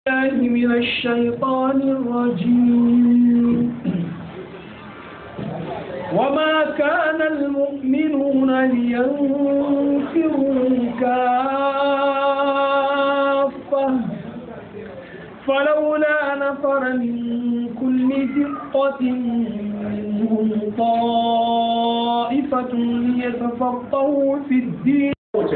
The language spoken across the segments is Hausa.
الله من الشيطان الرجيم وما كان المؤمنون لينفروا كافة فلولا نفر من كل فرقة منهم طائفة ليتفقهوا في الدين.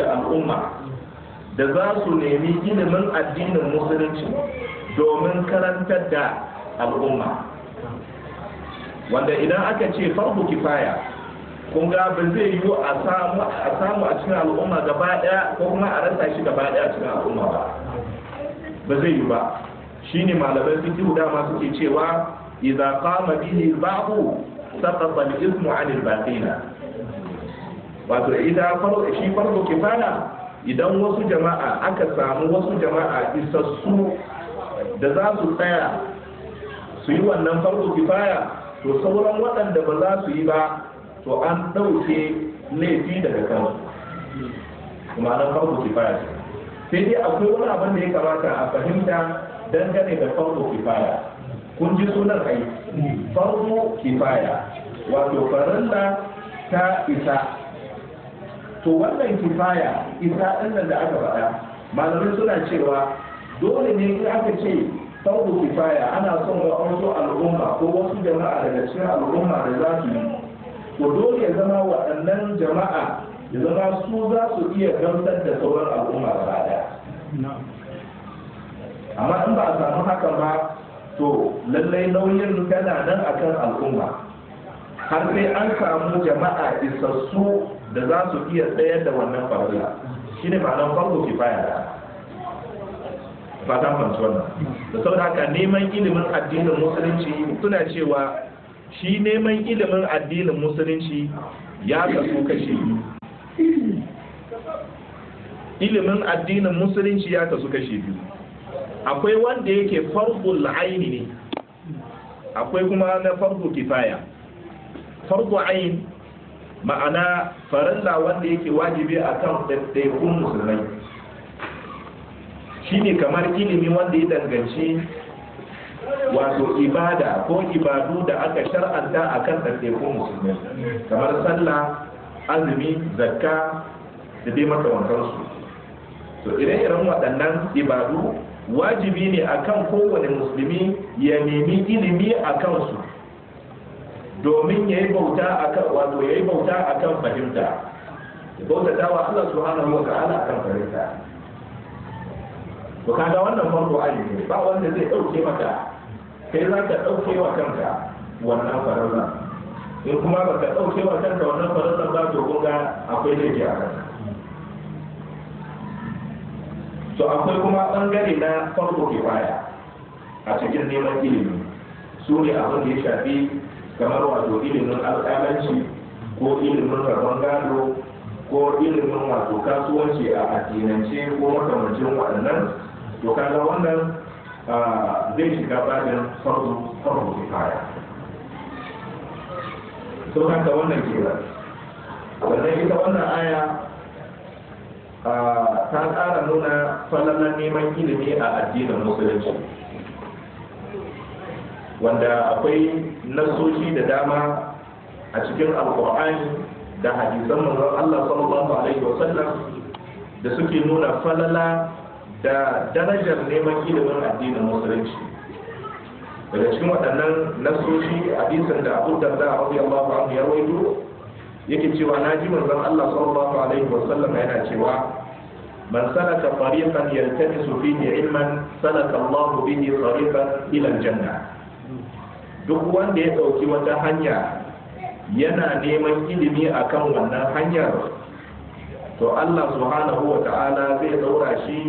da za su nemi ilimin addinin musulunci domin karantar da al'umma, wanda idan aka ce farko kifaya kun ga ba zai yiwu a samu a cikin al'umma gaba daya ko kuma a rasa shi gaba daya a cikin al'umma ba zai yiwu ba. Shine malaman fiqh dama suke cewa idza qama bihi al-ba'du saqata al-ismu 'an al-baqina, wato idan farko kifaya idan wasu jama'a aka samu wasu jama'a isassu da za su tsaya su yi wannan farko kifaya, to sauran waɗanda ba za su yi ba to an ɗauke laifi daga kansu, kuma nan farko kifaya sai dai akwai wani abin da ya kamata a fahimta dangane da farko kifaya. Kun ji sunan ai farko kifaya, wato farilla ta isa. To wannan kifaya isa ɗin da aka faɗa, malamai suna cewa dole ne in aka ce farko kifaya ana son wasu al'umma ko wasu jama'a daga cikin al'umma da za su yi, to dole ya zama waɗannan jama'a ya zama su za su iya gamsar da sauran al'umma gaba ɗaya. Amma in ba a samu hakan ba, to lallai nauyin tana nan akan al'umma har sai an samu jama'a isassu da za su iya tsayar da wannan farilla. Shi ne ma'anar farko kifaya da fatan fanci wannan. Da sau da haka neman ilimin addinin musulunci suna cewa shi neman ilimin addinin musulunci ya kasu kashi biyu. Ilimin addinin musulunci ya kasu kashi biyu. Akwai wanda yake fardul aini ne, akwai kuma na farko kifaya. Farko aini ma'ana farilla wanda yake wajibi a kan ɗaiɗaikun musulmai, shi ne kamar ilimi wanda ya danganci wato ibada ko ibadu da aka shar'anta a kan ɗaiɗaikun musulmai, kamar sallah, azumi, zakka da dai makamantarsu. To ire-iren waɗannan ibadu wajibi ne a kan kowane musulmi ya nemi ilimi a kansu domin ya yi bauta a kan fahimta, ya bautata wa Allah subhanahu wa ta'ala a kan fahimta. To kaga wannan farko ayi ne, ba wanda zai ɗauke maka, kai za ka ɗauke wa kanka wannan farilla. In kuma ba ka ɗauke wa kanka wannan farilla ba, to kun ga akwai laifi a kanka. To akwai kuma ɓangare na farko kifaya a cikin neman ilimi, su ne abin da ya shafi kamar wato ilimin alƙalanci ko ilimin rabon gado ko ilimin wato kasuwanci a addinance ko makamancin waɗannan. To kaga wannan zai shiga babin farko kifaya. To kaga wannan kenan. Wannan ita wannan aya ta ƙara nuna falalan neman ilimi a addinin musulunci, wanda akwai nasoshi da dama a cikin alƙur'ani da hadisan manzon Allah sallallahu alaihi wasallam da suke nuna falala da darajar neman ilimin addinin musulunci. Daga cikin waɗannan nasoshi hadisin da Abu Darda radiyallahu anhu ya rawaito yake cewa naji manzon Allah sallallahu alaihi wasallam yana cewa man salaka tariqan yaltamisu fihi ilman salaka Allah bihi tariqan ila aljanna. Duk wanda ya dauki wata hanya yana neman ilimi akan wannan hanyar, to Allah subhanahu wa ta'ala zai daura shi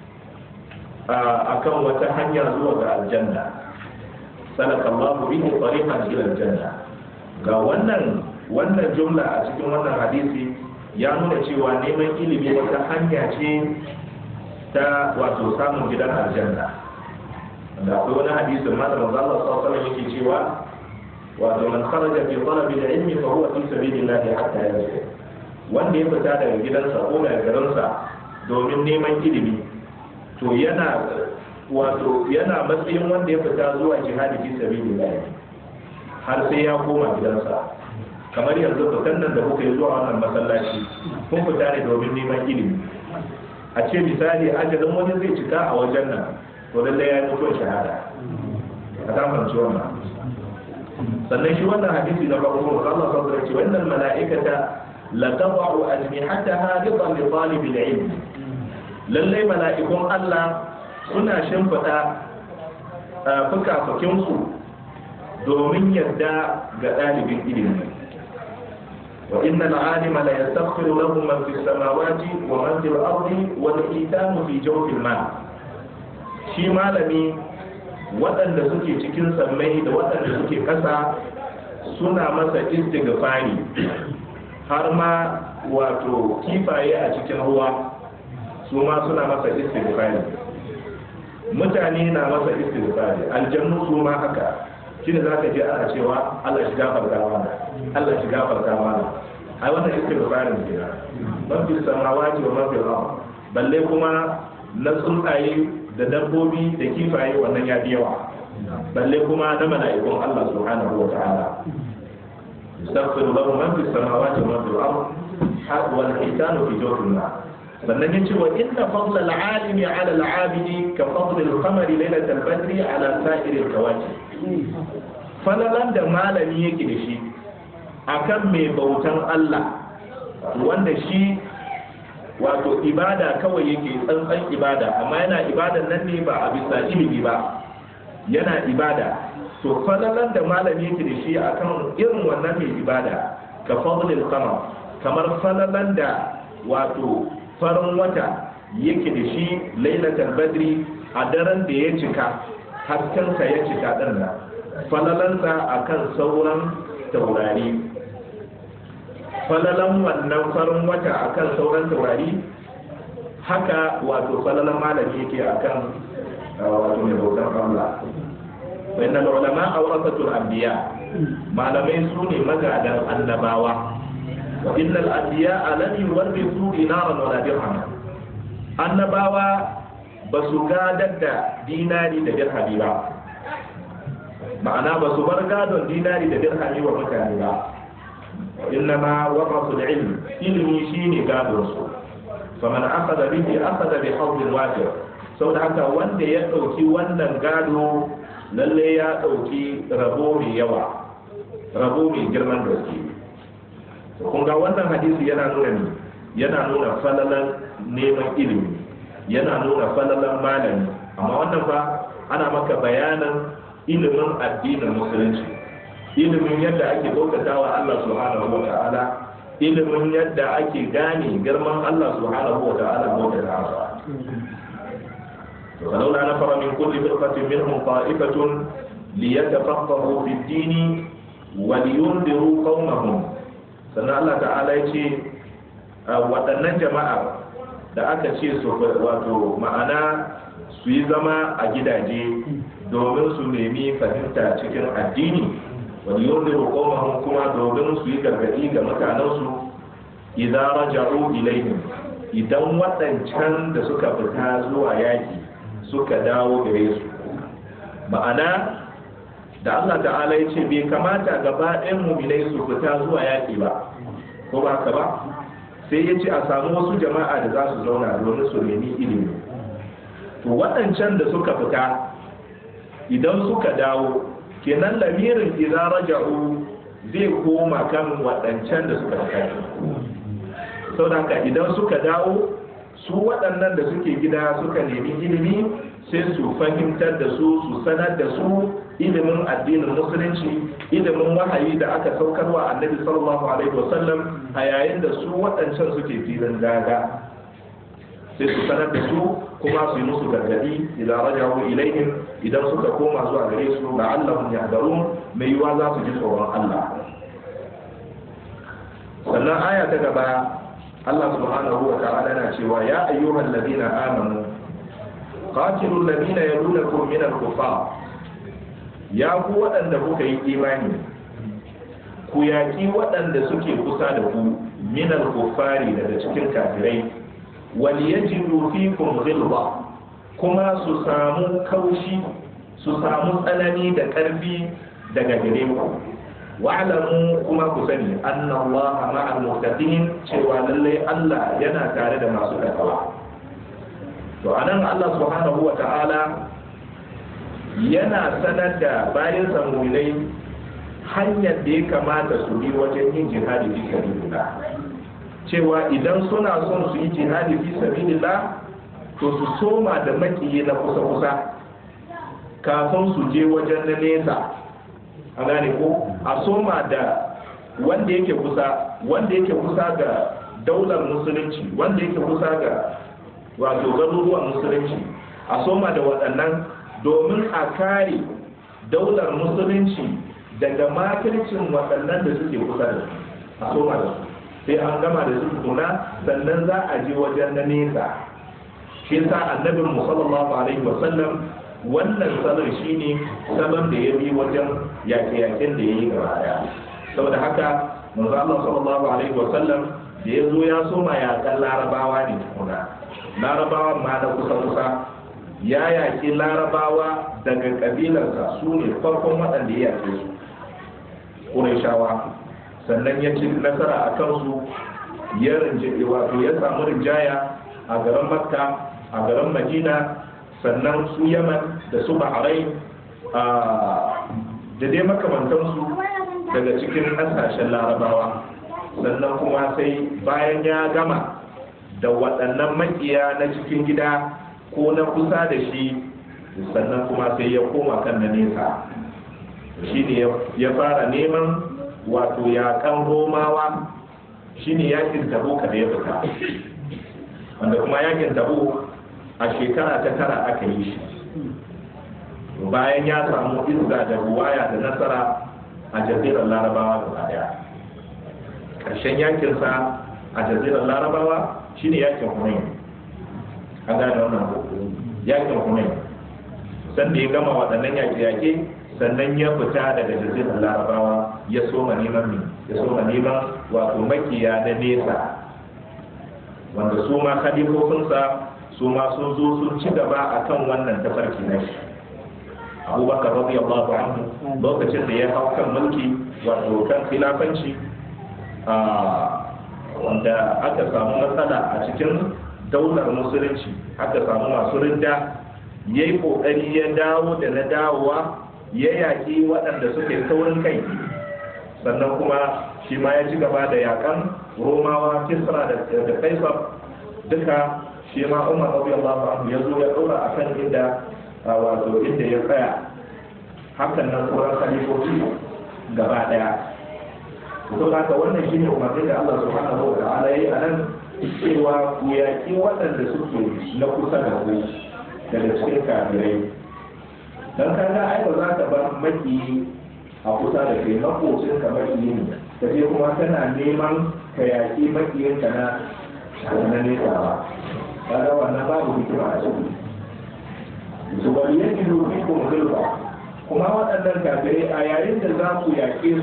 akan wata hanya zuwa ga aljanna. Salaka Allah bihi tariqan ila aljanna. Ga wannan jumla a cikin wannan hadisi ya nuna cewa neman ilimi wata hanya ce ta wato samun gidan aljanna. Da akwai wani hadisin ma da manzo Allah sallallahu alaihi wasallam yake cewa wato man kharaja fi talabi al-ilmi fa huwa fi sabilillah hatta yarji. Wanda ya fita daga gidansa ko daga garinsa domin neman ilimi, to yana wato yana matsayin wanda ya fita zuwa jihadi fi sabilillah har sai ya koma gidansa. Kamar yanzu fitan nan da kuka yi zuwa wannan masallaci kun fita ne domin neman ilimi, a ce misali ajalin wani zai cika a wajen nan to lallai ya yi mutuwar shahada a samun ciwon ba. sannan shi wannan hadisi na farko Allah sallallahu alaihi wasallam wannan mala'ikata la tad'u ajnihataha ridan li talibil ilm, lallai mala'ikun Allah suna shimfida fukafukinsu domin yadda ga ɗalibin ilimi. wa innal alima la yastaghfiru lahu man fis samawati wa man fil ardi wal itanu fi jawfil ma. shi malami waɗanda suke cikin sammai da waɗanda suke ƙasa suna masa istighfari, har ma wato kifaye a cikin ruwa su ma suna masa istighfari, mutane na masa istighfari, aljannu su ma haka. shine zaka je ana cewa Allah shi gafarta mana, Allah shi gafarta mana. ai wannan istighfarin ne man fi samawati wa man fil ard, balle kuma na tsuntsaye da dabbobi da kifaye wannan ya fi yawa, balle kuma na mala'ikun Allah subhanahu wa ta'ala. yastaghfiru lahu man fi samawati wa man fil ard wal hitanu fi jawfil ma. sannan yace wa inna fadla al-alimi ala al-abidi ka fadli al-qamari laylat al-badri ala sa'ir al-kawakib. falalan da malami yake da shi akan mai bautan Allah wanda shi wato ibada kawai yake tsantsan ibada, amma yana ibadan nan ne ba a bisa ilimi ba, yana ibada. to falalan da malami yake da shi akan irin wannan mai ibada ka fadlil qamar, kamar falalan da wato farin wata yake da shi lailatul badri a daren da ya cika, haskensa ya cika din nan, falalansa akan sauran taurari. falalan wannan farin wata akan sauran taurari haka wato falalan malami yake akan wato mai bautan Allah. wa inna ulama awrasatul anbiya, malamai su ne magadan annabawa. wa innal anbiya lam yuwarrithu dinaran wala dirham, annabawa ba su gadar da dinari da dirhami ba, ma'ana ba su bar gadon dinari da dirhami wa mutane ba. innama warasu al-ilm, ilmi shine gadon su. faman akhadha bihi akhadha bi hawlin wajib, saboda haka wanda ya dauki wannan gado lalle ya dauki rabo mai yawa, rabo mai girman gaske. kun ga wannan hadisi yana nuna falalan neman ilimi, yana nuna falalan malami. amma wannan fa ana maka bayanan ilimin addinin musulunci, ilimin yadda ake bautatawa Allah subhanahu wa ta'ala, ilimin yadda ake gane girman Allah subhanahu wa ta'ala bautatawa. فلولا نفر من كل فرقة منهم طائفة ليتفقهوا في الدين ولينذروا قومهم. sannan Allah ta'ala ya ce waɗannan jama'a da aka ce su wato ma'ana su yi zama a gidaje domin su nemi fahimta cikin addini, wani yunziru qawmahum, kuma domin su yi gargadi ga mutanensu idan raja'u ilaihim, idan waɗancan da suka fita zuwa yaki suka dawo gare su. ma'ana da Allah ta'ala ya ce bai kamata gaba ɗayan mu'minai su fita zuwa yaki ba, ko ba ka ba, sai ya ce a samu wasu jama'a da za su zauna domin su nemi ilimi. to waɗancan da suka fita idan suka dawo, kenan lamirin idan raja'u zai koma kan waɗancan da suka fita. sau da haka idan suka dawo, su waɗannan da suke gida suka nemi ilimi, sai su fahimtar da su, su sanar da su ilimin addinin musulunci, ilimin wahayi da aka saukarwa annabi sallallahu alaihi wasallam a yayin da su waɗancan suke filin daga. sai su sanar da su kuma su yi musu gargadi idan rajahu ilaihim, idan suka koma zuwa gare su la'allahum yahdharun, mai yiwa za su ji tsoron Allah. sannan aya ta gaba Allah subhanahu wa ta'ala na cewa ya ayyuhal ladina amanu qatilul ladina yalunakum min al-kuffar, ya ku waɗanda kuka yi imani ku yaƙi waɗanda suke kusa da ku min al-kuffari, daga cikin kafirai, wal yajidu fikum ghilza, kuma su samu kaushi su samu tsanani da ƙarfi daga gare ku wa'lamu kuma ku sani anna Allah ma'al muttaqin cewa lalle Allah yana tare da masu takawa. To anan Allah subhanahu wa ta'ala yana sanar da bayan mu'minai hanyar da ya kamata su bi wajen yin jihadi fi sabilillah, cewa idan suna son su yi jihadi fi sabilillah to su soma da makiyi na kusa-kusa kafin su je wajen na nesa. A gane ko a soma da wanda yake kusa ga daular musulunci, wanda yake kusa ga wato garuruwan musulunci, a soma da waɗannan domin a kare daular musulunci daga makircin waɗannan da suke kusa da su, a soma da su sai an gama da su tukuna sannan za a je wajen na nesa. Shi sa annabin mu sallallahu alaihi wa sallam wannan salon shine salon da ya bi wajen yaƙe-yaƙen da ya yi gaba daya. Saboda haka manzo Allah sallallahu alaihi wa sallam da ya zo ya soma yaƙan larabawa ne tukuna, larabawa ma na kusa-kusa ya yaƙi larabawa daga ƙabilarsa su ne farkon waɗanda ya yaƙe su Qurayshawa, sannan ya ci nasara a kansu ya samu rinjaya a garin Makka, a garin Madina, sannan su Yaman da su Bahrain da dai makamantansu daga cikin ƙasashen larabawa. Sannan kuma sai bayan ya gama da waɗannan makiya na cikin gida ko na kusa da shi, sannan kuma sai ya koma kan na nesa, shi ne ya fara neman wato yaƙan Romawa, shi ne yakin Tabuk da ya fita, wanda kuma yakin Tabuk a shekara ta 9 aka yi shi bayan ya samu izza da ruwaya da nasara a jazirar larabawa gaba daya. Ƙarshen yakinsa a jazirar larabawa shine yakin Hunayn. An gane wannan yakin Hunayn, sanda ya gama waɗannan yaƙe-yaƙe sannan ya fita daga jazirar larabawa ya soma neman wato makiya na nesa, wanda su ma khalifofinsa su ma sun zo sun ci gaba akan wannan tafarki na shi. Abubakar radiyallahu anhu lokacin da ya hau kan mulki wato kan khilafanci wanda aka samu matsala a cikin daular musulunci, aka samu masu rinda, ya yi kokari ya dawo da na dawowa, ya yaƙi waɗanda suke taurin kai, sannan kuma shi ma ya ci gaba da yaƙan Romawa, Kisra da Kaisar duka. Shi ma Umar radiyallahu anhu ya zo ya ɗora akan inda ya tsaya, hakan nan sauran khalifofi gaba daya. To haka wannan shine umarni da Allah subhanahu wa ta'ala yayi anan, cewa ku yaki waɗanda suke na kusa da ku daga cikin kafirai. Dan kaga ai ba za ka bar maki a kusa da kai, makocin ka maki ne, kaje kuma kana neman ka yaki makiyinka na nesa ba. Kaga wannan babu hikima a ciki. Su bari yake doki kuma zulfa, kuma waɗannan kafirai a yayin da za ku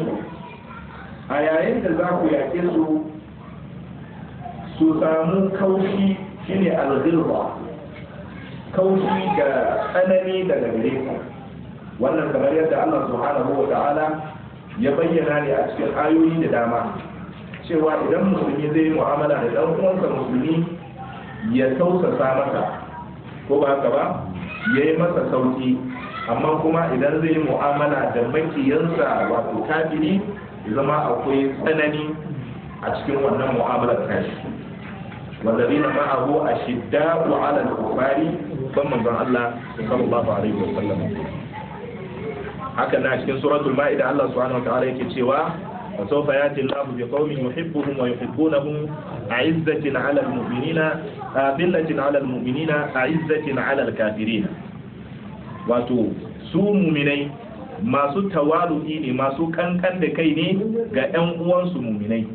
yaƙe su su samu kaushi, shine al-ghilba, kaushi da tsanani daga gare ku. Wannan kamar yadda Allah subhanahu wa ta'ala ya bayyana ne a cikin ayoyi da dama, cewa idan musulmi zai yi mu'amala da ɗan uwansa musulmi ya tausasa masa, ko ba haka ba, ya yi masa sauki, amma kuma idan zai yi mu'amala da makiyansa wato kafiri, zama akwai tsanani a cikin wannan mu'amalar tashi. wallazina ma'ahu ashidda'u 'ala al-kuffari, ban manzon Allah sallallahu alaihi wa sallam. Haka na cikin suratul Ma'ida Allah subhanahu wa ta'ala yake cewa وسوف يأتي الله بقوم يحبهم ويحبونه أعزة على المؤمنين أذلة على المؤمنين أعزة على الكافرين. wato su muminai masu tawalu'i ne, masu kankan da kai ne ga 'yan uwansu muminai,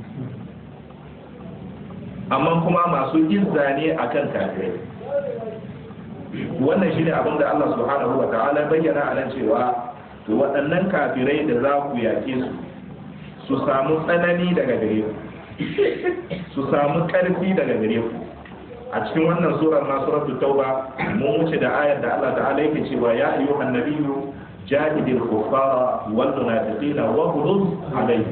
amma kuma masu izza ne akan kafirai. Wannan shine abin da Allah subhanahu wa ta'ala bayyana a nan, cewa waɗannan kafirai da za ku yake su samu tsanani daga gare ku, su samu ƙarfi daga gare ku, a cikin wannan surar ma suratul tauba mun wuce da ayar da Allah ta'ala yake cewa ya ayyuhan nabiyyu jahidil kuffara wal munafiqina waghluz alaihim.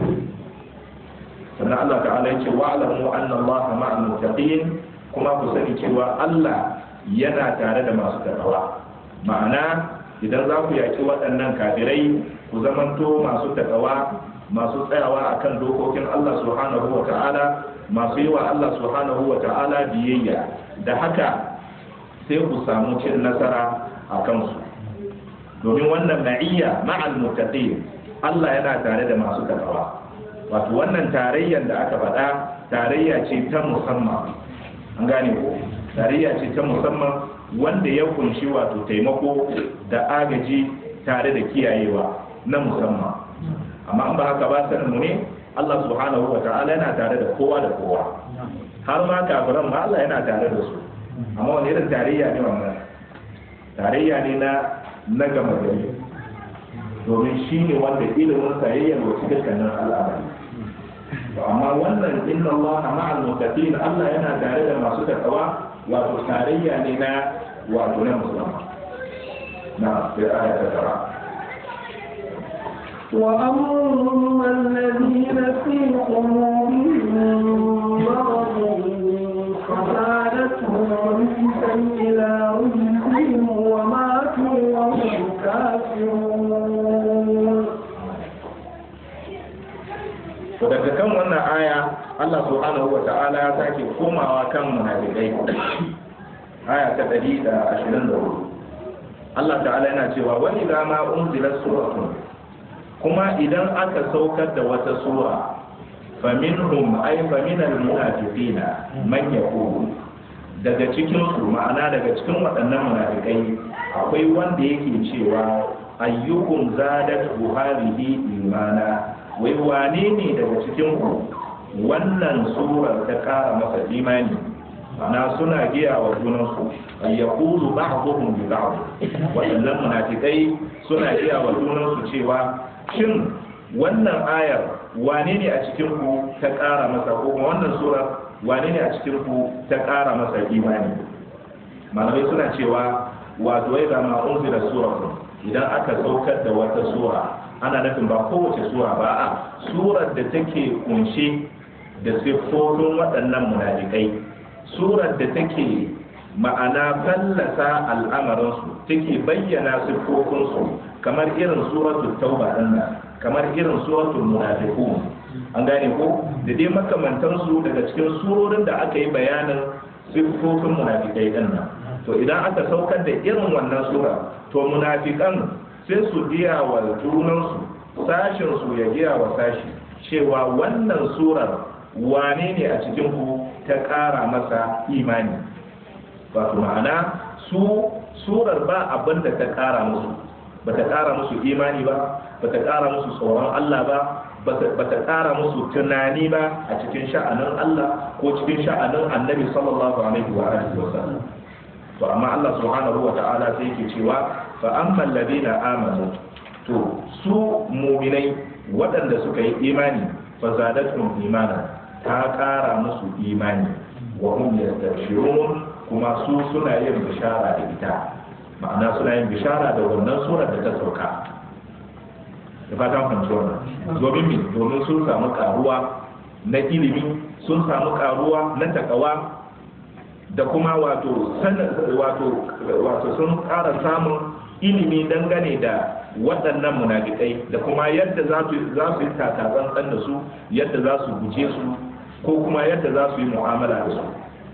sannan Allah ta'ala yake wa'lamu anna Allaha ma'al muttaqin, kuma ku sani cewa Allah yana tare da masu takawa. Ma'ana idan za ku yaki waɗannan kafirai ku zamanto masu takawa, masu tsayawa akan dokokin Allah subhanahu wa ta'ala, masu yi wa Allah subhanahu wa ta'ala biyayya, da haka sai ku samu cin nasara a kansu. Domin wannan ma'iyya ma'al muttaqin, Allah yana tare da masu takawa. Wato wannan tarayyar da aka faɗa tarayya ce ta musamman, an gane ko, tarayya ce ta musamman wanda ya kunshi wato taimako da agaji tare da kiyayewa na musamman. Amma an ba haka ba sanin mu ne Allah subhanahu wa ta'ala yana tare da kowa da kowa, har ma kafiran ma Allah yana tare da su. Amma wani irin tarayya ne wannan? Tarayya ne na gama gari, domin shi ne wanda ilimin sa ya yalwaci dukkanin al'amari. Amma wannan inna Allah ma'al muttaqin, Allah yana tare da masu takawa, wato tarayya ne na wato na musamman. Na sai aya ta tara. وأما الذين في قلوبهم مرض فزادتهم رجسا إلى رجسهم وماتوا وهم كافرون. daga kan wannan aya Allah subhanahu wa ta'ala ya sake komawa kan munafikai. Aya ta 124 Allah ta'ala yana cewa wa idza ma unzilat suratun, kuma idan aka saukar da wata sura faminhum ay faminal munafiqina man yaqulu, daga cikin su ma'ana daga cikin waɗannan munafikai akwai wanda yake cewa ayyukum zadat hadhihi imana, wai wane ne daga cikin ku wannan surar ta kara masa imani. Ana suna giya wa junansu ayyaqulu ba'dhum bi ba'd, waɗannan munafikai suna giya wa junansu cewa shin wannan ayar wane ne a cikin ku ta ƙara masa, ko kuma wannan sura wane ne a cikin ku ta ƙara masa imani. Malamai suna cewa wato ya zama unzila sura, idan aka saukar da wata sura ana nufin ba kowace sura ba, a surar da take kunshe da siffofin waɗannan munafikai, surar da take ma'ana fallasa al'amarinsu, take bayyana siffofinsu, kamar irin suratul tauba din nan, kamar irin suratul munafiqun, an gane ko, da dai makamantansu daga cikin surorin da aka yi bayanin siffofin munafikai din nan. To idan aka saukar da irin wannan sura, to munafikan sai su giya wa junansu, sashin su ya giya wa sashi cewa wannan surar wane ne a cikin ku ta ƙara masa imani. Wato ma'ana su surar ba abin da ta ƙara musu, ba ta ƙara musu imani ba, ba ta ƙara musu tsoron Allah ba, ba ta ƙara musu tunani ba a cikin sha'anin Allah ko cikin sha'anin Annabi sallallahu alaihi wa alihi wa sallam. To amma Allah subhanahu wa ta'ala sai yake cewa fa ammal ladina amanu, to su mu'minai waɗanda suka yi imani fa zadatuhum imana, ta ƙara musu imani, wa hum yastabshirun, kuma su suna yin bishara da ita, ma'ana suna yin bishara da wannan surar da ta sauka. Da fatan fahimci wannan, domin sun samu karuwa na ilimi, sun samu karuwa na takawa, da kuma wato sun ƙara samun ilimi dangane da waɗannan munafikai, da kuma yadda za su yi takatsantsan da su, yadda za su guje su, ko kuma yadda za su yi mu'amala da su.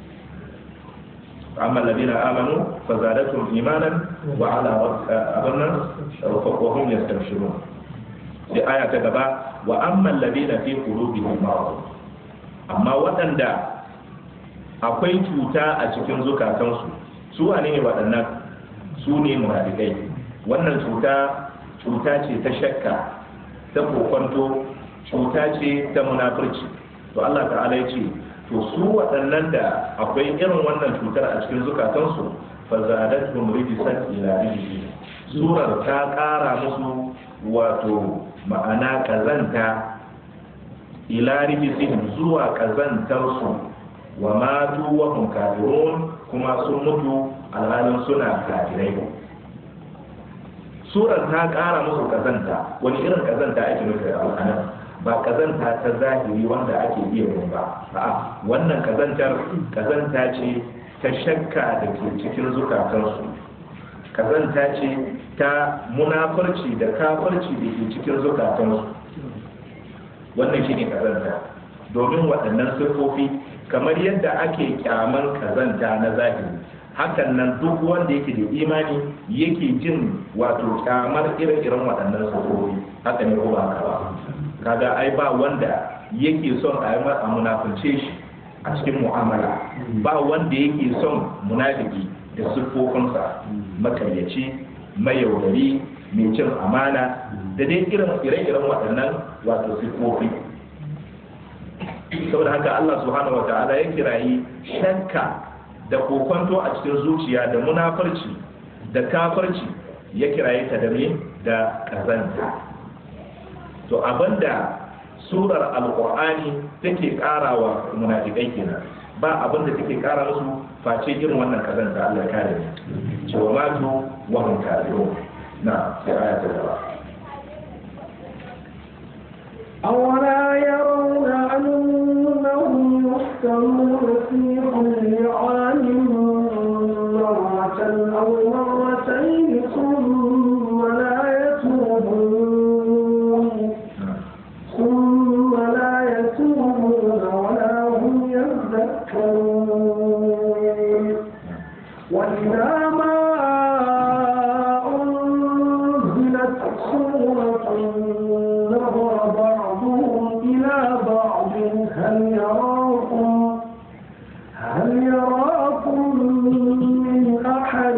amma alladhina amanu fazadatuhum imanan wa ala rabbihim yastabshirun. Sai aya ta gaba, wa amma alladhina fi qulubihim marad, amma waɗanda akwai cuta a cikin zukatansu, su wane ne waɗannan? Su ne munafikai. Wannan cuta ce ta shakka, ta kokonto, cuta ce ta munafurci. To Allah ta'ala ya ce, to su waɗannan da akwai irin wannan cutar a cikin zukatansu fa zadatuhum rijsan ila rijsihim, surar ta ƙara musu wato ma'ana kazanta ila rijsihim, zuwa kazantarsu, wa matu wa hum kafirun kuma sun mutu alhalin suna kafirai. Surar ta ƙara musu kazanta. Wani irin kazanta ake nufi a anan? Ba kazanta ta zahiri wanda ake iya gani ba, a'a wannan kazanta ce ta shakka da ke cikin zukatansu, kazanta ce ta munafurci da kafirci da ke cikin zukatansu. Wannan shi ne kazanta, domin waɗannan siffofi kamar yadda ake kyaman kazanta na zahiri, hakan nan duk wanda yake da imani yake jin wato kyamar ire-iren waɗannan siffofi. Haka ne ko ba haka ba? Kaga ai ba wanda yake son a munafunce shi a cikin mu'amala, ba wanda yake son munafiki da siffofinsa, makaryaci, mayaudari, mai cin amana da dai ire-iren waɗannan wato siffofi. Saboda haka Allah subhanahu wata'ala ya kirayi shakka da kokonto a cikin zuciya da munafurci da kafirci, ya kiraye ta da kazanta. To abinda surar alqur'ani take karawa munafikai kenan, ba abinda take kara musu face irin wannan kazanta. Allah ya kare ni cewa matu wa hum kafirun. Na sai aya ta gaba. أولا يرون أنهم يفتنون في كل عام مرة أو مرتين ثم لا يتوبون ولا هم يذكرون. وإذا ما أنزلت سورة نظر بعضهم إلى بعض هل يراكم من أحد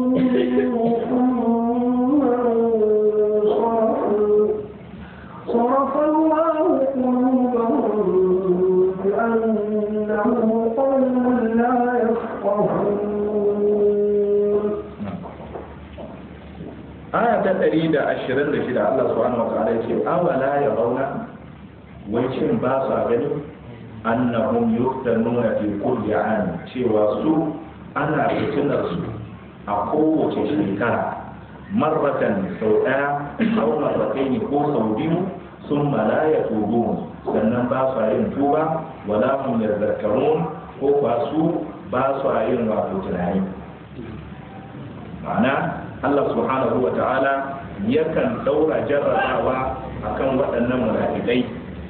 ثم صرف الله قلوبهم بأنهم قوم لا يفقهون. آية 126 Allah subhanahu wa ta'ala yace awala yarawna, wai shin ba sa gani annahum yuftanuna fi kulli am, cewa su ana fitinar su a kowace shekara, marratan sau ɗaya au marrataini ko sau biyu, sun la yatubun, sannan ba sa yin tuba, wala hum yadhakkarun, ko ba su ba sa yin wato tunani. Ma'ana Allah subhanahu wa ta'ala yakan daura jarrabawa akan waɗannan munafikai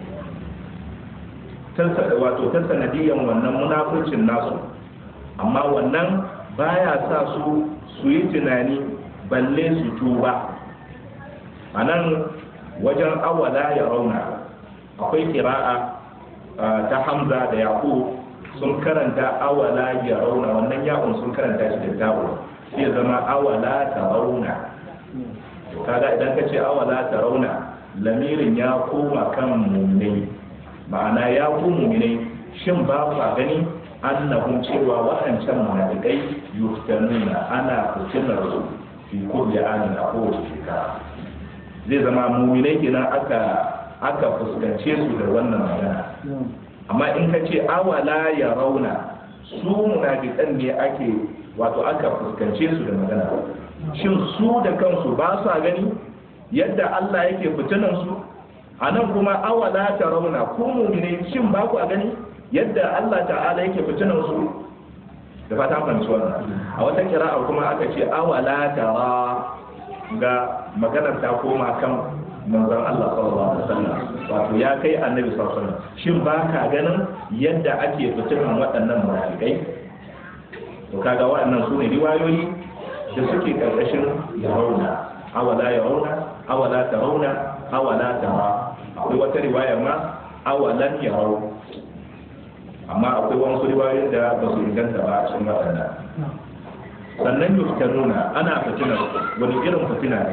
wato ta sanadiyan wannan munafurcin nasu, amma wannan baya sa su yi tunani balle su tuba. A nan wajen awala ya rauna akwai kira'a ta Hamza da Yaqub sun karanta awala ya rauna, wannan ya'un sun karanta shi da ta'u, sai zama awala ta rauna. Kaga idan ka ce awala ta rauna, lamirin ya koma kan mu'minai, ma'ana ya ku mu'minai, shin ba ku gani annahum cewa waɗancan munafikai yuftanuna, ana fitinar su fi kulli amin, a kowace shekara. Zai zama mu'minai kenan aka fuskance su da wannan magana. Amma in ka ce awala ya rauna, su munafikan ne aka fuskance su da magana. Shin su da kansu ba sa gani yadda Allah yake fitinan su? A nan kuma awala ta rauna, ku mu'mini shin ba ku gani yadda Allah ta'ala yake fitinan su? Da fata fahimci wannan. A wata kira'a kuma aka ce awala tara, ga maganar ta koma kan manzon Allah sallallahu alaihi wasallam, wato ya kai annabi sallallahu alaihi wasallam, shin ba ka ganin yadda ake fitinan waɗannan munafikai? To kaga waɗannan su ne riwayoyi da suke ƙarƙashin yarawna, awala yarawna, awala tarawna, awala tara. Akwai wata riwaya ma awalan yarau, amma akwai wasu riwayoyin da ba su inganta ba a cikin waɗannan. Sannan yuftanuna, ana fitina, wani irin fitina ne?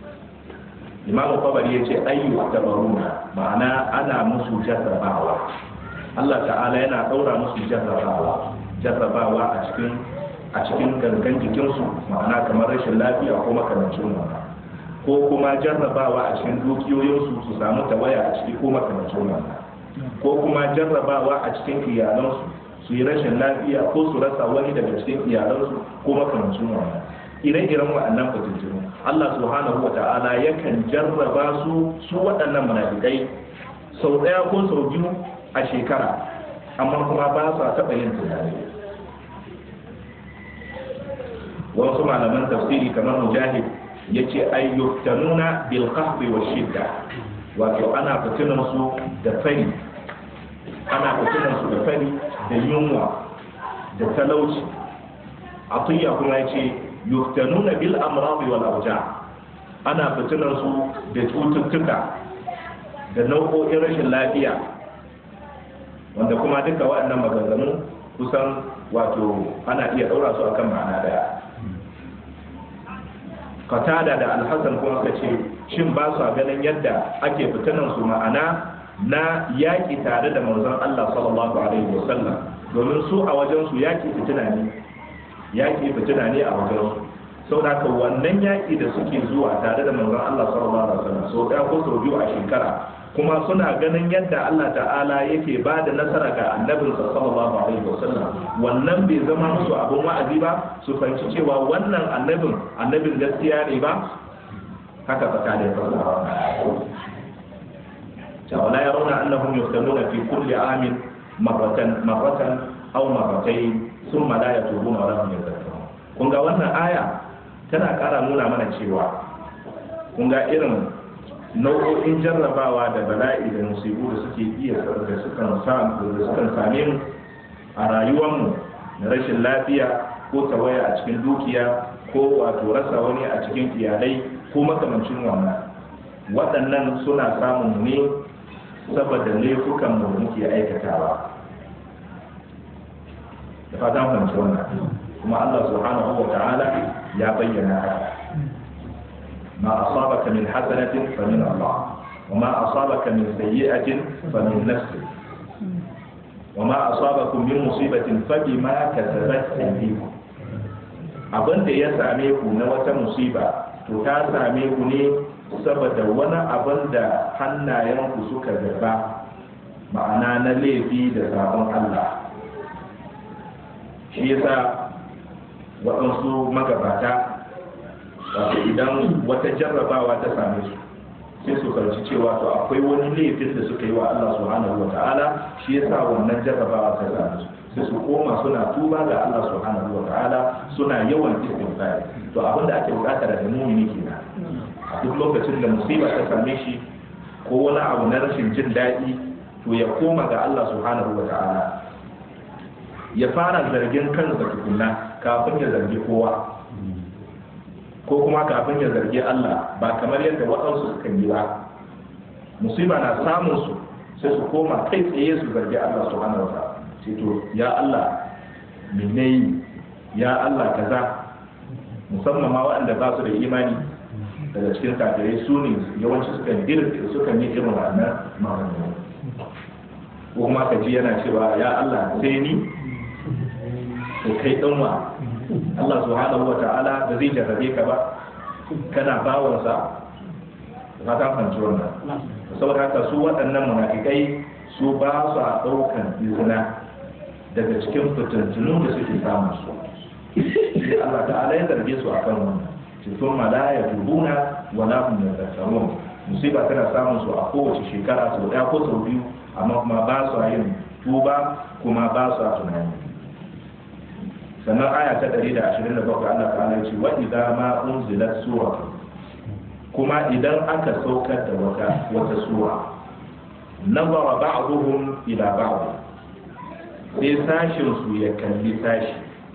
Imamu Tabari ya ce ayyu tabaruna, ma'ana ana musu jarrabawa. Allah ta'ala yana ɗaura musu jarrabawa a cikin gangan jikinsu, ma'ana kamar rashin lafiya ko makamancin wannan, ko kuma jarrabawa a cikin dukiyoyinsu su samu tawaya a ciki ko makamancin wannan, ko kuma jarrabawa a cikin iyalansu su yi rashin lafiya ko su rasa wani daga cikin iyalansu ko makamancin wannan ire-iren waɗannan fitintunu Allah subhanahu wa ta'ala yakan jarraba su waɗannan munafikai sau ɗaya ko sau biyu a shekara amma kuma ba sa taɓa yin tunani. Wasu malaman tafsiri kamar Mujahid ya ce ayyuktanuna bil qahri wa shidda, wato ana fitinan su da fari da yunwa da talauci. Atiyya kuma ya ce yuktanuna bil amradi wal awja, ana fitinan su da cututtuka da nau'o'in rashin lafiya, wanda kuma duka waɗannan maganganu kusan wato ana iya ɗaura su akan ma'ana daya. Qatada da Al-Hasan kuma suka ce shin ba su ganin yadda ake fitinan su ma'ana na yaƙi tare da manzon Allah sallallahu alaihi wasallam, domin su a wajen su yaƙi fitina ne a wajen su. Saboda haka wannan yaƙi da suke zuwa tare da manzon Allah sallallahu alaihi wasallam sau ɗaya ko sau biyu a shekara, kuma suna ganin yadda Allah ta'ala yake ba da nasara ga annabinsa sallallahu alaihi wasallam, wannan bai zama musu abin wa'azi ba su fahimci cewa wannan annabin gaskiya ne ba. Haka tsakanin fasaha wala yarawna annahum yuftanuna fi kulli amin marratan aw marratayn thumma la yatubuna wa lahum yadhakkarun. Kun ga wannan aya tana ƙara nuna mana cewa kun ga irin nau'o'in jarrabawa da bala'i da musibu da suke iya da sukan same mu a rayuwarmu na rashin lafiya ko tawaya a cikin dukiya ko wato rasa wani a cikin iyalai ko makamancin wannan. Waɗannan suna samun ne saboda laifukan mu da muke aikatawa. Da fatan fahimci wannan, kuma Allah subhanahu wa ta'ala ya bayyana haka. ما أصابك من حسنة فمن الله وما أصابك من سيئة فمن نفسك وما أصابكم من مصيبة فبما كسبت أيديكم. abin da ya same ku na wata musiba to ta same ku ne saboda wani abin da hannayenku suka zaba, ma'ana na laifi da sabon Allah. Shi yasa waɗansu magabata wato idan wata jarrabawa ta same su sai su karci cewa to akwai wani laifin da suka yi wa Allah subhanahu wata'ala, shi yasa wannan jarrabawa ta same su, sai su koma suna tuba ga Allah subhanahu wata'ala, suna yawan istighfar. To abin da ake bukata daga mu'mini kenan, a duk lokacin da musiba ta same shi ko wani abu na rashin jin daɗi, to ya koma ga Allah subhanahu wata'ala, ya fara zargin kansa tukunna kafin ya zargi kowa, ko kuma kafin ya zargi Allah, ba kamar yadda waɗansu suka yi ba. Musiba na samun su sai su koma kai tsaye su zargi Allah subhanahu wa ta'ala, sai to ya Allah me nayi, ya Allah kaza. Musamman ma waɗanda ba su da imani daga cikin kafirai, su ne yawanci suka yi irin wannan magana. Ko kuma ka ji yana cewa ya Allah sai ni, to kai ɗanwa Allah subhanahu wa ta'ala da zai jarrabe ka ba, kana bawansa. Ba ta fahimci wannan. Saboda haka su waɗannan munafikai su ba su a ɗaukan izina daga cikin fitintunu da suke samun su. Sai Allah ta'ala ya zarge su akan wannan. Cikin malaya tubuna wala hum yadhakkarun. Musiba tana samun su a kowace shekara sau ɗaya ko sau biyu, amma kuma ba su yin tuba, kuma ba su tunani. Sannan aya ta 127 Allah ta'ala ya ce wa idza ma unzilat sura, kuma idan aka saukar da wata sura, nazara ba'dhum ila ba'd, sai sashin su ya kalli sashi,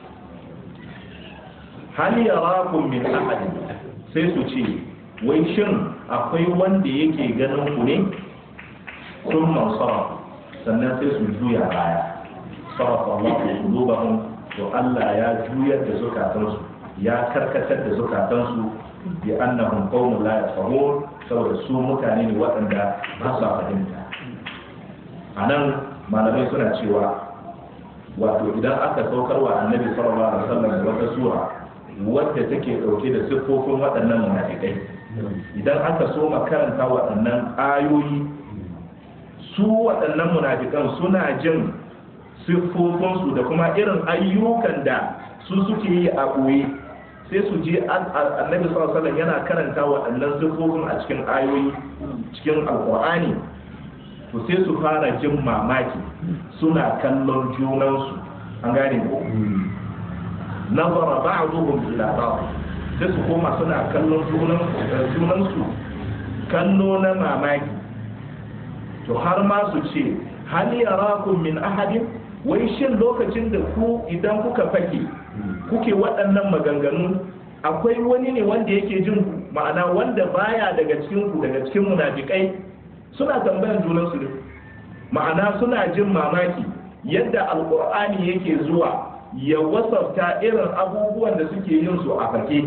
hal yarakum min ahad, sai su ce wai shin akwai wanda yake ganin ku ne? Sun mansara, sannan sai su juya baya. Sarafa Allahu qulubahum, to Allah ya juyar da zukatansu, ya karkatar da zukatansu, bi annahum qaumun la yafqahun, saboda su mutane ne waɗanda ba su fahimta. Anan malamai suna cewa wato idan aka saukar wa annabi sallallahu alaihi wasallam da wata sura wadda take dauke da siffofin waɗannan munafikai, idan aka so makaranta waɗannan ayoyi, su waɗannan munafikan suna jin siffofinsu da kuma irin ayyukan da su suke yi a ɓoye, sai su je annabi sallallahu alaihi yana karanta waɗannan siffofin a cikin ayoyi cikin alƙur'ani, to sai su fara jin mamaki suna kallon junansu, an gane ko nazara ba'dhum ila ba'd, sai su koma suna kallon junansu kallo na mamaki, to har ma su ce hal yarakum min ahadin, wai shin lokacin da ku idan kuka fake kuke waɗannan maganganu akwai wani ne wanda yake jin ku, ma'ana wanda baya daga cikin ku, daga cikin munafikai, suna tambayan junansu ne, ma'ana suna jin mamaki yadda alqur'ani yake zuwa ya wasafta irin abubuwan da suke yin su a fake,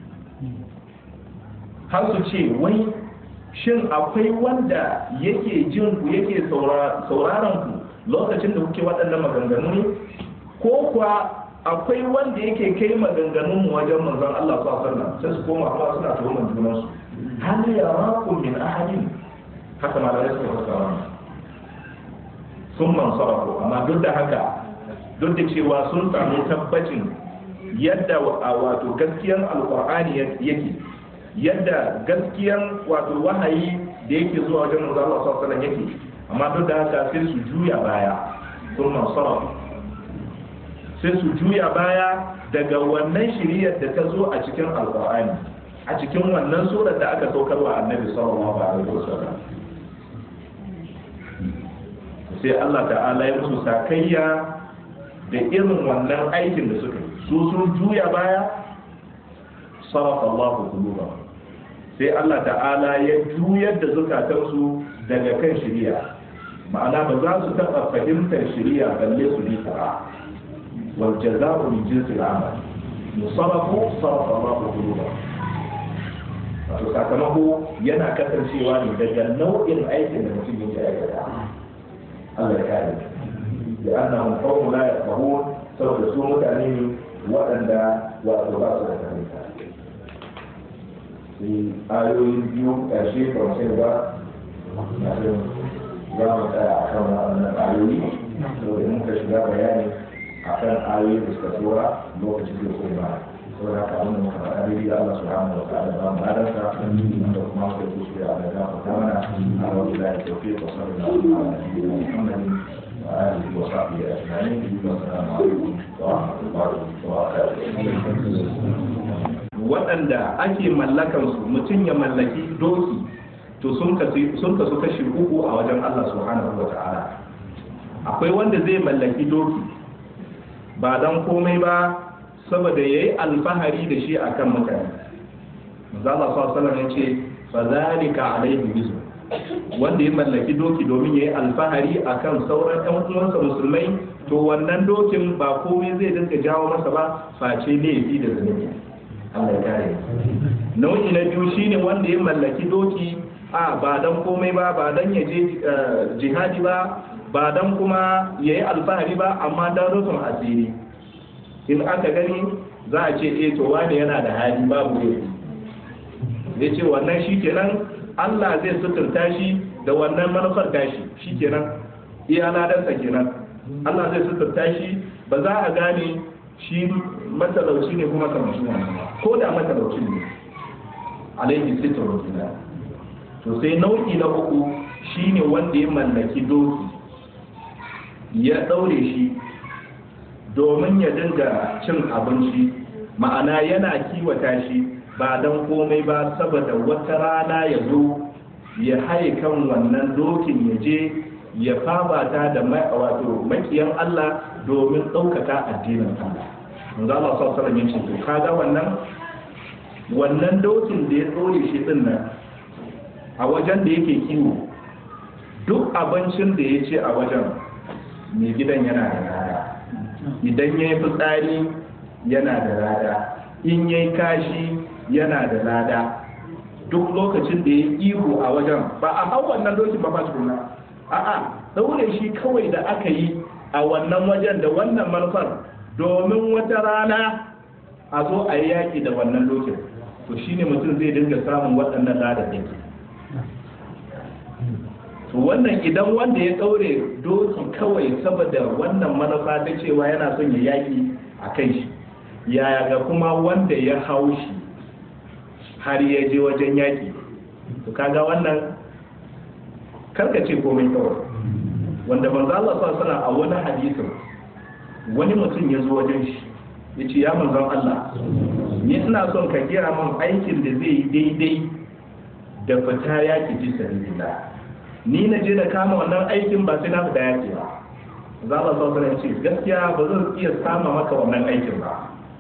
har su ce wai shin akwai wanda yake jin ku yake sauraron ku lokacin da kuke waɗannan maganganu ne, ko kuwa akwai wanda yake kai maganganun mu wajen manzon Allah sallallahu alaihi wasallam, sai su koma kuma suna tuhumar junansu hal yarakum min ahadin, haka malamai suka fassara sun mansarafu. Amma duk da haka, duk da cewa sun samu tabbacin yadda wato gaskiyan alqur'ani yake, yadda gaskiyan wato wahayi da yake zuwa wajen manzo Allah sallallahu alaihi wasallam yake, amma duk da haka sai su juya baya, sun mansarafu, sai su juya baya daga wannan shiriyar da ta zo a cikin alqur'ani, a cikin wannan surar da aka saukarwa annabi sallallahu alaihi wasallam. Sai Allah ta'ala ya musu sakayya da irin wannan aikin da suka yi, su sun juya baya, sarafa Allahu qulubahum, sai Allah ta'ala ya juyar da zukatansu daga kan shiriya, ma'ana ba za su taɓa fahimtar shiriya balle su bi ta. wal jaza'u min jinsi al-amal, musarafu sarafa Allahu qulubahum, wato sakamako yana kasancewa ne daga nau'in aikin da mutum yake aikata. Allah ya kare da annahum qawmun la yafqahun, saboda su mutane ne waɗanda wato ba su da fahimta. Sai ayoyin biyu ƙarshe kamar sai ba na jin za mu tsaya a kan waɗannan ayoyi, saboda muka shiga bayani a kan ayoyi da suka tsora lokaci zai koma. saboda haka abin da muka faɗa daidai Allah subhanahu wa ta'ala ba mu ladarsa, da kuma muka yi kuskure a daga fata mana a rabu da ya tauke wa sallallahu alaihi wa Muhammadin wa alihi wa sahbihi ajma'in. Assalamu alaikum wa rahmatullahi wa barakatuh. Waɗanda ake mallakan su, mutum ya mallaki doki, to sun kasu kashi uku a wajen Allah subhanahu wa ta'ala. Akwai wanda zai mallaki doki ba dan komai ba saboda yayi alfahari da shi akan mutane. Manzo Allah sallallahu alaihi wasallam yace fa zalika alaihi bisu, wanda ya mallaki doki domin yayi alfahari akan sauran ɗan uwansa musulmai, to wannan dokin ba komai zai dinga jawo masa ba face laifi da zunubi. Allah ya kare. Nau'i na biyu shine wanda ya mallaki doki ba dan komai ba dan ya je jihadi ba dan kuma yayi alfahari ba, amma dan rufin asiri. In aka gani za a ce to wani yana da hali babu laifi, zai ce wannan shi kenan Allah zai suturta shi da wannan manufar tashi, shi kenan iya ladarsa kenan Allah zai suturta shi, ba za a gane shi matalauci ne kuma kamar shi ko da matalauci ne alaihi sitru kenan. To sai nau'i na uku shine wanda ya mallaki doki, ya daure shi domin ya dinga cin abinci, ma'ana yana kiwata shi ba don komai ba saboda wata rana ya zo ya haye kan wannan dokin ya je ya fabata da wato makiyan Allah domin ɗaukaka addinin Allah. Manzo Allah sallallahu alaihi wasallam ya ce kaga wannan dokin da ya tsore shi din nan a wajen da yake kiwo, duk abincin da ya ce a wajen mai gidan yana da rada, idan ya yi fitsari yana da lada, in ya yi kashi yana da lada, duk lokacin da ya yi ihu a wajen ba a hau wannan dokin ba tukuna, a'a daure shi kawai da aka yi a wannan wajen da wannan manufar domin wata rana a zo a yi yaƙi da wannan dokin, to shine mutum zai dinga samun waɗannan lada ɗin. To to wannan idan wanda ya ɗaure doki kawai saboda wannan manufa ta cewa yana son ya yaƙi a kai shi, yaya ga kuma wanda ya hau shi har ya je wajen yaƙi? to kaga wannan karkace komai kawai. Wanda manzo Allah sallallahu alaihi wasallam a wani hadisin wani mutum ya zo wajen shi yace ya manzon Allah, ni ina son ka gira min aikin da zai yi daidai da fita yaki fi sabilillah. Ni na je da kama wannan aikin ba sai na fita yaki ba. Manzo Allah sallallahu alaihi wasallam ce gaskiya ba zan iya sama maka wannan aikin ba.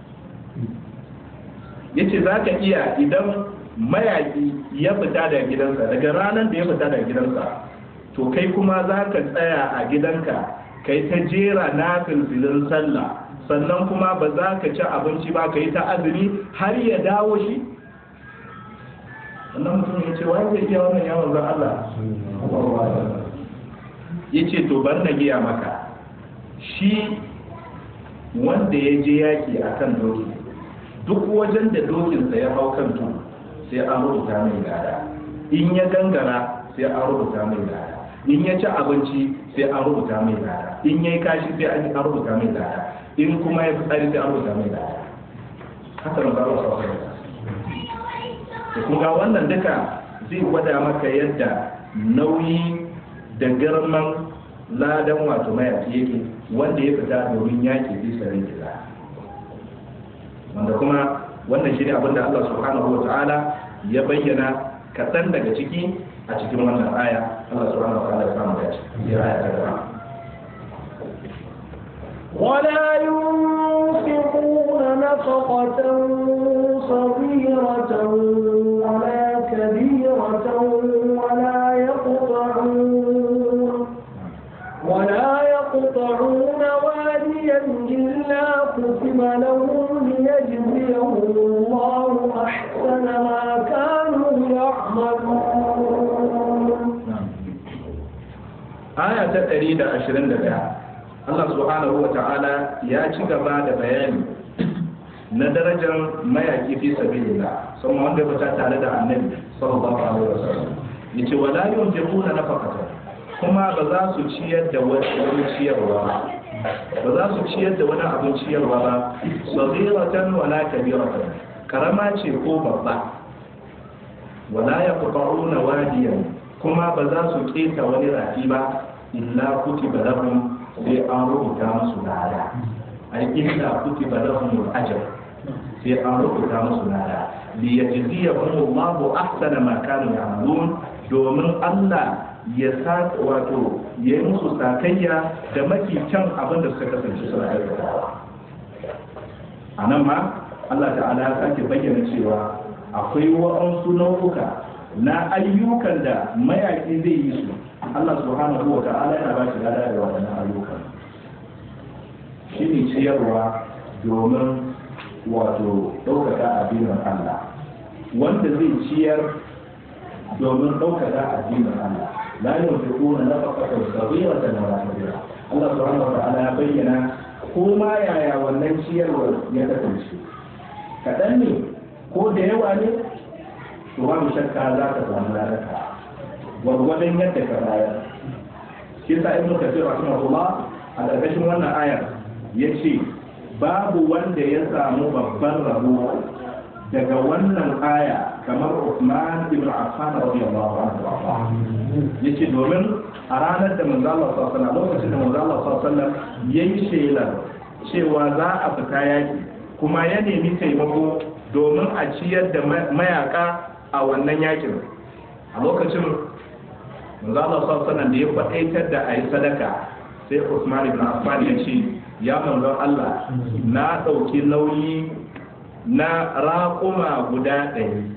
Yace zaka iya idan mayaki ya fita daga gidansa, daga ranar da ya fita daga gidansa, to kai kuma za ka tsaya a gidanka kai ta jera na filfilin sallah, sannan kuma ba za ka ci abinci ba, ka yi ta azumi har ya dawo shi. Wannan mutum ya ce wa ya iya wannan yawon zan Allah? Ya ce to bar na giya maka, shi wanda ya je yaki a kan doki, duk wajen da dokinsa ya hau kan tudu sai an rubuta mai gada, in ya gangara sai an rubuta mai gada, in ya ci abinci sai an rubuta mai gada, in ya yi kashi sai an rubuta mai gada, in kuma ya fitsari sai an rubuta mai gada. Haka nan ba wa da kuma wannan duka zai gwada maka yadda nauyi da girman ladan wato mayaki yake wanda ya fita domin yaki bisa rinjila, wanda kuma wannan shi ne abinda Allah subhanahu wa ta'ala ya bayyana kaɗan daga ciki a cikin wannan aya. Allah subhanahu wa ta'ala ya samu dace. Ya aya ta gaba. ولا ينفقون نفقة صغيرة ولا كبيرة ولا يقطعون واديا إلا كتب لهم ليجزيهم الله أحسن ما كانوا يعملون. آية 121 Allah subhanahu wa ta'ala ya ci gaba da bayani na darajar mayaki fi sabilillah, sama wanda ya fita tare da annabi sallallahu alaihi wasallam. Yace wala yunfiquna nafaqatan, kuma ba za su ciyar da wani ciyarwa ba za su ciyar da wani abin ciyarwa ba, saghiratan wala kabiratan, karama ce ko babba, wala yaqta'una wadiyan, kuma ba za su keta wani rafi ba, illa kutiba lahum, sai an rubuta musu lada. Ai illa kutiba lahum al-ajr, sai an rubuta musu lada, li yajziyahum Allahu ahsana ma kanu ya'malun, domin Allah ya sa wato ya yi musu sakayya da mafi kyan abin da suka kasance suna aikatawa. A nan ma Allah ta'ala ya sake bayyana cewa akwai wa'ansu nau'uka na ayyukan da mayaki zai yi su, Allah subhanahu wa ta'ala yana ba shi lada da waɗannan ayyukan. Shi ne ciyarwa domin wato ɗaukaka addinin Allah, wanda zai ciyar domin ɗaukaka addinin Allah, la yunfiquna nafaqatan saghiratan wala kabira. Allah subhanahu wa ta'ala ya bayyana ko ma yaya wannan ciyarwar ya kasance, kaɗan ne ko da yawa ne, to babu shakka za ka samu ladaka gwargwadon yadda ka bayar. Shi sa Ibn Kathir rahimahullah a ƙarƙashin wannan ayar yace babu wanda ya samu babban rabo daga wannan aya kamar Uthman ibn Affan radiyallahu anhu. Yace domin a ranar da manzo Allah sallallahu alaihi wasallam, lokacin da manzo Allah sallallahu alaihi wasallam yayi shelar cewa za a fita yaki, kuma ya nemi taimako domin a ciyar da mayaka a wannan yakin, a lokacin manzo Allah sallallahu alaihi wasallam da ya faɗaitar da ayi sadaka, sai Uthman ibn Affan ya ce ya manzo Allah, na ɗauki nauyi na raƙuma guda 100,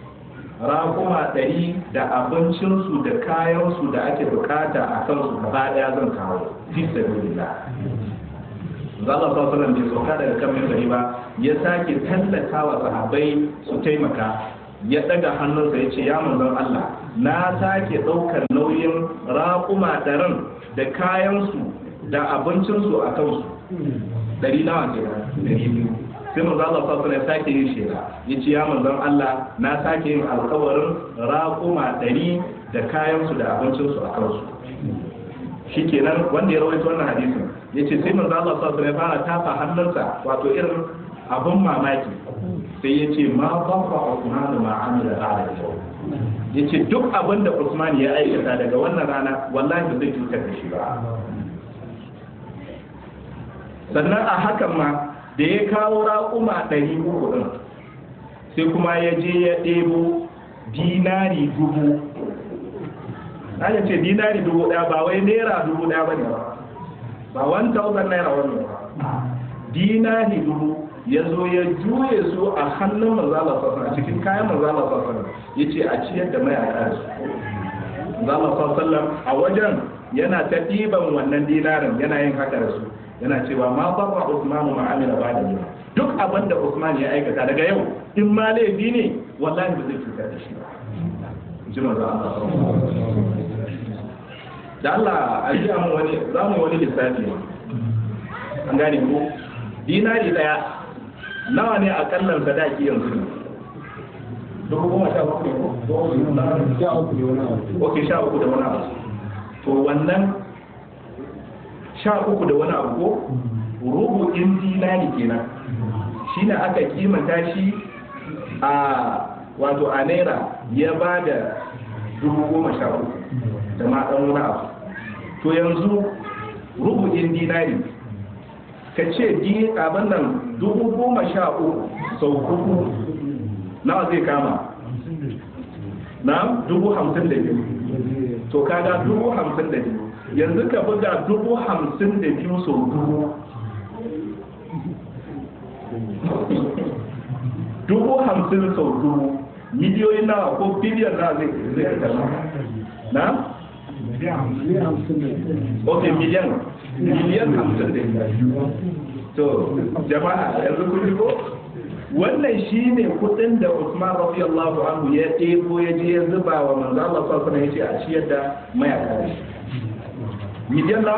raƙuma 100 da abincinsu da kayansu da ake bukata a kansu gaba ɗaya zan kawo fi sabilillah. Zalla sallallahu alaihi wasallam bai sauka daga kan minbari ba, ya sake tallata wa sahabbai su taimaka, ya daga hannunsa ya ce ya manzon Allah, na sake ɗaukar nauyin raƙuma 100 da kayansu da abincinsu a kansu. 100 nawa ke 200. sai manzo Allah sallallahu alaihi wasallam ya sake yin shela yace ya manzon Allah na sake yin alƙawarin raquma 100 da kayan su da abincin su a kansu shikenan wanda ya rawaito wannan hadisin yace sai manzo Allah sallallahu alaihi wasallam ya fara tafa hannunsa wato irin abun mamaki sai yace ma bafa Uthman ma amila ba'da yau yace duk abin da Uthman ya aikata daga wannan rana wallahi ba zai cutar da shi ba. Sannan a hakan ma da ya kawo raƙuma 300 ɗin sai kuma ya je ya ɗebo dinari 1000. ana ce dinari 1000 ba wai naira 1000 ba ne ba 1000 naira wani ba dinari 1000 ya zo ya juye su a hannun manzala sassan cikin kayan manzala sassan ya ce a ciyar da mayaka su. manzala sassan a wajen yana ta ɗiban wannan dinarin yana yin haka da su yana cewa ma barra Usmanu ma amila ba da yau duk abin da Usman ya aikata daga yau in ma laifi ne wallahi ba zai cutar da shi ba. Jima za Allah da Allah a ji mu wani za mu wani lissafi an gane ko dinari daya nawa ne a kallon sadaki yanzu 17,000 ko 13 da wani abu to wannan 13 da wani abu ko rubu'in dinari kenan shine aka kimanta shi a wato a naira ya ba da 13,000 da ma dan wani abu to yanzu rubu'in dinari ka ce abin nan 13,000 sau 4 nawa zai kama na 52,000 to kaga 52,000 yanzu ka buga 52,000 sau 50,000 sau 1000 miliyoyin nawa ko biliyan nawa zai kama na? ok miliyan 52 to jama'a yanzu kun ko wannan shine kudin da Usman radiyallahu anhu ya ɗebo ya je ya zuba wa manzo Allah sallallahu alaihi wasallam yace a ciyar da mayaka miliyan na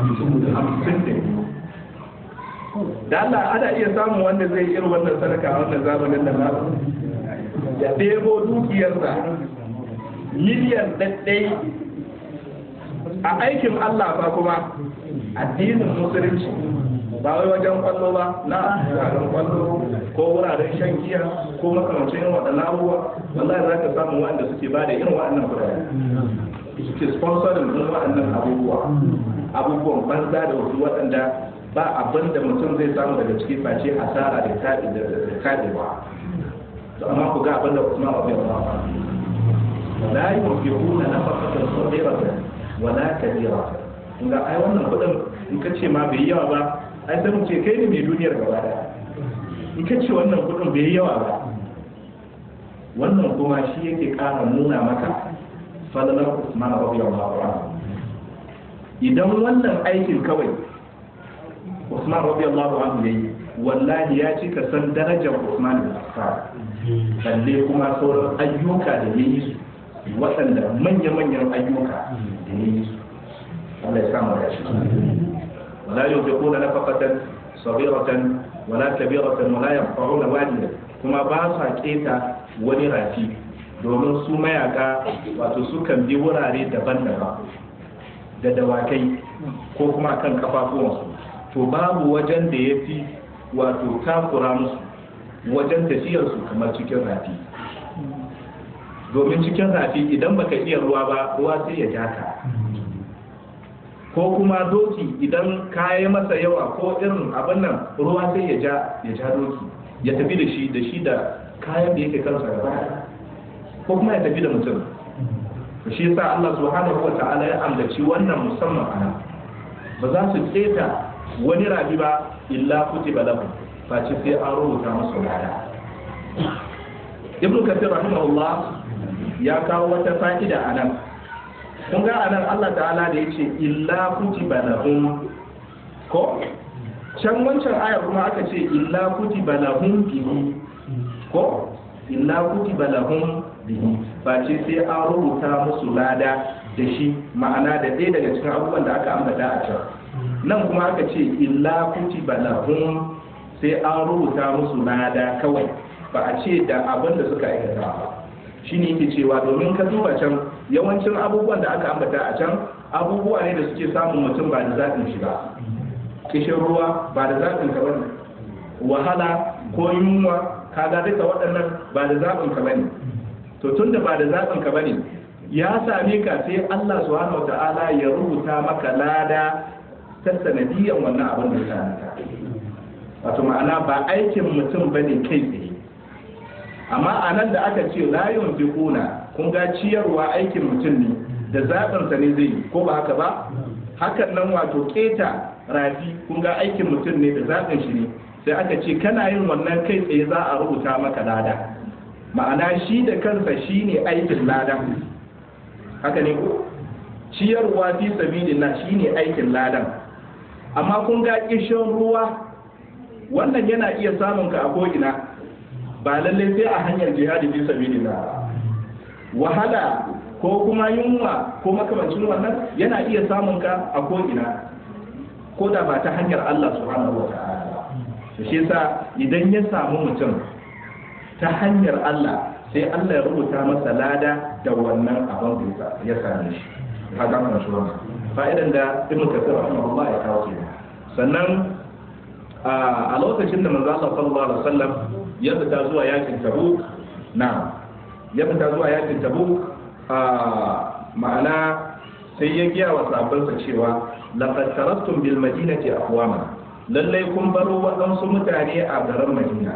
50 da Allah ana iya samun wanda zai irin wannan sadaka a wannan zamanin da ba ya ɗebo dukiyarsa miliyan ɗaɗɗai a aikin Allah ba kuma addinin musulunci ba wai wajen kwallo ba na wuraren kwallo ko wuraren shan giya ko makamancin irin waɗannan abubuwa wallahi za ka samu waɗanda suke ba da irin waɗannan kuɗaɗe suke sponsorin irin waɗannan abubuwan banza da wasu waɗanda ba abin da mutum zai samu daga cikin face asara da kaɗewa to amma ku ga abin da Usman radiyallahu anhu la yunfiquna nafaqatan saghiratan wala kabiratan kun ga ai wannan kuɗin in ka ce ma bai yawa ba ai sai mu ce kai ne mai duniyar gaba daya in ka ce wannan kuɗin bai yawa ba wannan kuma shi yake ƙara nuna maka fadalar Usman radiyallahu anhu idan wannan aikin kawai Usman radiyallahu anhu yayi wallahi ya ci ka san darajar Usman bin Affan balle kuma sauran ayyuka da yayi su waɗanda manya-manyan ayyuka da yayi su Allah ya samu da shi wala yunfiquna nafaqatan saghiratan wala kabiratan wala yaqta'una wadiyan kuma ba sa keta wani rafi domin su mayaka wato sukan bi wurare daban-daban da dawakai ko kuma kan kafafuwansu to babu wajen da ya fi wato takura musu wajen tafiyarsu kamar cikin rafi domin cikin rafi idan baka iya ruwa ba ruwa sai ya ja ka ko kuma doki idan kayi masa yawa ko irin abin nan ruwa sai ya ja doki ya tafi da shi da kayan da yake kansa gaba ko kuma ya tafi da mutum shi yasa Allah subhanahu wata'ala ya ambaci wannan musamman ana ba za su tseta wani rabi ba illa kutiba lahu face sai an rubuta musu lada. Ibn Kathir rahimahullah ya kawo wata fa'ida anan kun ga anan Allah ta'ala da yace illa kutiba lahum ko can wancan aya kuma aka ce illa kutiba lahum bihi ko illa kutiba lahum bihi ba ce sai an rubuta musu lada da shi ma'ana da ɗaya daga cikin abubuwan da aka ambata a can nan kuma aka ce illa kutiba lahum sai an rubuta musu lada kawai ba a ce da abin da suka aikata ba. Shi ne yake cewa domin ka duba can yawancin abubuwan da aka ambata a can abubuwa ne da suke samun mutum ba da zaɓin shi ba. Kishin ruwa ba da zaɓin ka bane, wahala ko yunwa kaga duka waɗannan ba da zaɓin ka bane. To tun da ba da zaɓin ka bane ya same ka sai Allah subhanahu wata'ala ya rubuta maka lada ta sanadiyan wannan abin da ya same ka. Wato ma'ana ba aikin mutum bane kai tsaye. Amma a nan da aka ce la yunfiquna kun ga ciyarwa aikin mutum ne da zaɓinsa ne zai yi ko ba haka ba. Hakan nan wato keta rafi kun ga aikin mutum ne da zaɓin shi ne, sai aka ce kana yin wannan kai tsaye za a rubuta maka lada. Ma'ana shi da kansa shi ne aikin lada, haka ne ko ciyarwa fi sabilillah shi ne aikin ladan. Amma kun ga kishin ruwa wannan yana iya samun ka a ko'ina, ba lallai sai a hanyar jihadi fi sabilillah. Wahala ko kuma yunwa ko makamancin wannan yana iya samun ka a ko'ina, ko da ba ta hanyar Allah subhanahu wa ta'ala. Shi yasa idan ya samu mutum ta hanyar Allah sai Allah ya rubuta masa lada da wannan abin da ya same shi. Haka mana shi wannan fa'idan da Ibn Kathir rahimahullah ya kawo kenan. Sannan a lokacin da manzo Allah sallallahu alaihi wasallam ya fita zuwa yakin Tabuk, ya fita zuwa yakin Tabuk ma'ana sai ya giya wa sahabbansa cewa laqad taraktum bil madinati aqwama, lallai kun baro waɗansu mutane a garin Madina.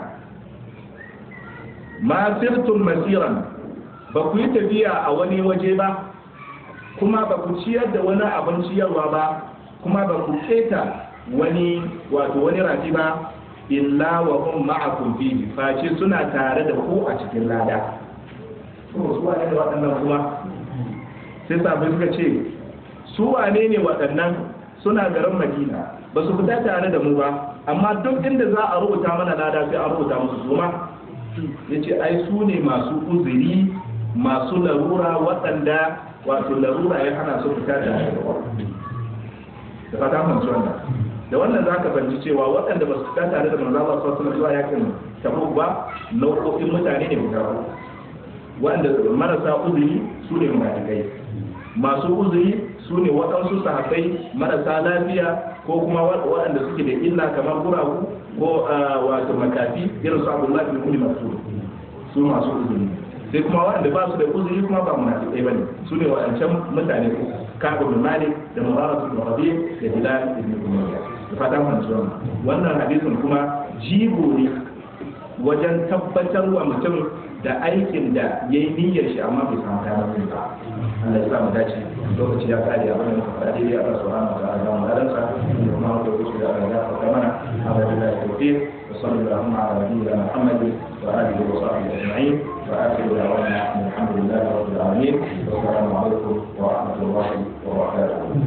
Ma sirtum masiran, ba ku yi tafiya a wani waje ba, kuma ba ku ciyar da wani abin ciyarwa ba, kuma ba ku keta wani rafi ba, illa wa hum ma'akum fihi, face suna tare da ku a cikin lada. To su wane ne waɗannan kuma? Sai sabai suka ce su wane ne waɗannan? Suna garin Madina, ba su fita tare da mu ba, amma duk inda za a rubuta mana lada sai a rubuta musu suma. Yace ai su ne masu uzuri, masu larura, waɗanda wato larura ya hana su fita tare da ku. Da fata mun ci wannan. Da wannan za ka banci cewa waɗanda ba su fita tare da manzo Allah sallallahu alaihi wasallam zuwa yakin Tabuk ba nau'o'in mutane ne guda uku. Waɗanda marasa uzuri su ne munafikai, masu uzuri su ne waɗansu sahabbai marasa lafiya ko kuma waɗanda suke da illa kamar guragu ko wato makafi irin su Abdullahi bin Ummi Mas'ud, su masu uzuri. Sai kuma waɗanda ba su da uzuri kuma ba munafikai bane, su ne waɗancan mutane ko Ka'ab bin Malik da Mubarak bin Rabi' da Bilal ibn Umayya. Da fata mun ji wannan hadisin kuma jigo ne wajen tabbatar wa mutum da aikin da ya yi niyyar shi amma bai samu damar yin ba. Allah ya sa mu dace, lokaci ya kare abin da muka faɗa daidai Allah subhanahu wa ta'ala mu dalansa da kuma wanda kuke da Allah ya faɗa mana Allah ya tawfiq wa sallallahu ala nabiyyina Muhammad wa alihi wa sahbihi ajma'in wa akhiru da'wana alhamdulillahi rabbil alamin wa assalamu alaikum wa rahmatullahi wa barakatuh.